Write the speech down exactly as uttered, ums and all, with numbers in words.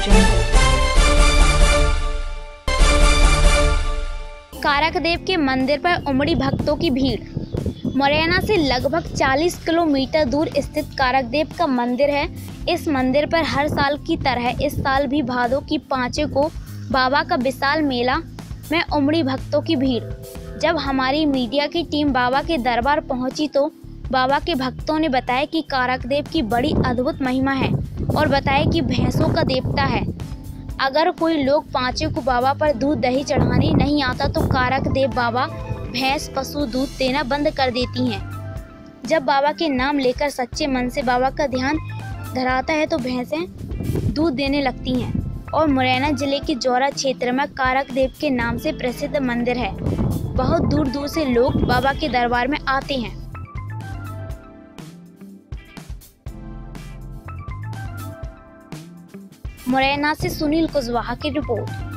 कारक देव के मंदिर पर उमड़ी भक्तों की भीड़। मुरैना से लगभग चालीस किलोमीटर दूर स्थित कारक देव का मंदिर है। इस मंदिर पर हर साल की तरह इस साल भी भादों की पाँचों को बाबा का विशाल मेला में उमड़ी भक्तों की भीड़। जब हमारी मीडिया की टीम बाबा के दरबार पहुंची तो बाबा के भक्तों ने बताया कि कारक देव की बड़ी अद्भुत महिमा है और बताया कि भैंसों का देवता है। अगर कोई लोग पाँचों को बाबा पर दूध दही चढ़ाने नहीं आता तो कारक देव बाबा भैंस पशु दूध देना बंद कर देती हैं। जब बाबा के नाम लेकर सच्चे मन से बाबा का ध्यान धराता है तो भैंसें दूध देने लगती हैं। और मुरैना जिले के जौरा क्षेत्र में कारक देव के नाम से प्रसिद्ध मंदिर है। बहुत दूर दूर से लोग बाबा के दरबार में आते हैं। मुरैना से सुनील कुशवाहा की रिपोर्ट।